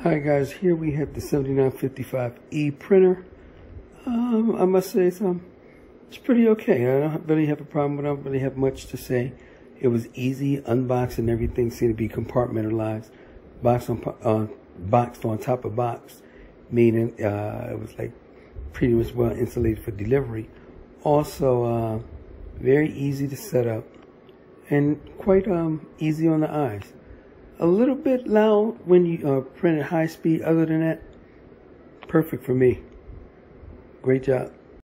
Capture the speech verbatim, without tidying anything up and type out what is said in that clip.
Hi guys, here we have the seventy-nine fifty-five E printer. Um, I must say it's, um, it's pretty okay. I don't really have a problem with it. I don't really have much to say. It was easy, unboxing, everything seemed to be compartmentalized. Box on, uh, boxed on top of box, meaning uh, it was like pretty much well insulated for delivery. Also, uh, very easy to set up and quite um, easy on the eyes. A little bit loud when you uh, print at high speed. Other than that, perfect for me. Great job.